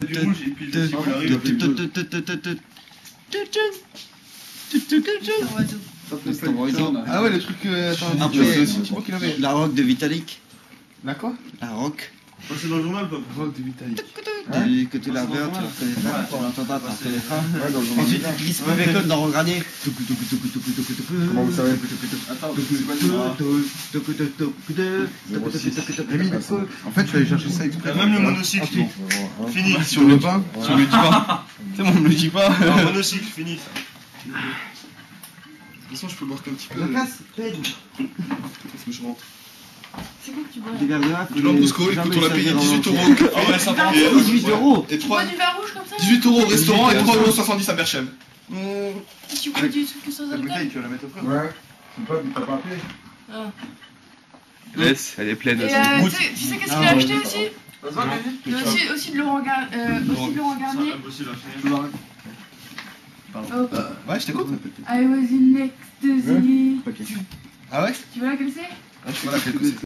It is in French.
du rouge et puis si vous l'arrivez, Ah ouais, le truc. Attends, Après, c'est moi qui l'avais. la rock de Vitalik. La quoi? La rock. C'est dans le journal, papa. Rock de Vitalik. Que tu la veux, tu la reconnais pas. Tu l'entends pas, tu reconnais pas. Ouais, dans le journal. Ensuite, tu glisses avec l'autre dans Regranier. Comment vous savez? Attends, c'est pas Rémi, en fait, je suis allé chercher ça exprès. Même le monocycle. Fini. Si on le pas, si on le dit pas. C'est bon, on me le dit pas. Un monocycle, fini. De toute façon, je peux boire qu'un petit peu. La casse, peine. Parce que je rentre. C'est quoi que tu bois? Des verres de rap. Du Lambrusco, écoute, on l'a payé 18 €. Ah ouais, ça prend. 18 € Et Tu 3... bois du vin rouge comme ça? 18 € au restaurant et 3,70 € à Berchem. Et tu bois du truc sans alcool? tu vas la mettre au frais. Ouais. T'as pas appelé? Ah. Laisse, elle est pleine. Et tu sais qu'est-ce qu'il a acheté aussi? Il y a aussi de Laurent Garnier. Impossible à finir. Oh. Ouais, je t'écoute. I was in ecstasy. Ah ouais? Tu vois laquelle c'est? Ah, je sais pas laquelle c'est.